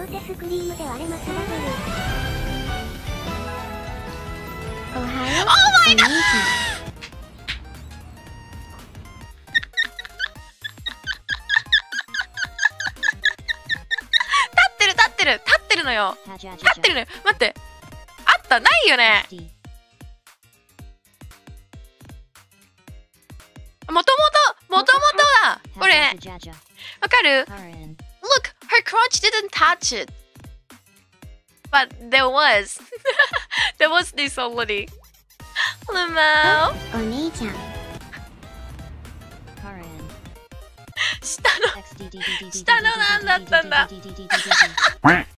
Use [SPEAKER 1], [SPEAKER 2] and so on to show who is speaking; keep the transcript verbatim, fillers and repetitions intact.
[SPEAKER 1] うせスクリームで割れますラブル。おはよう。
[SPEAKER 2] Oh my god! 立ってる立ってる立ってるのよ。立ってるのよ。待って。あったないよね。もともともともとだ。これわかる？ Look, her crotch didn't touch it. But there was. There was this already. Limo.
[SPEAKER 1] お兄ちゃん。
[SPEAKER 2] 下の下のなんだったんだ。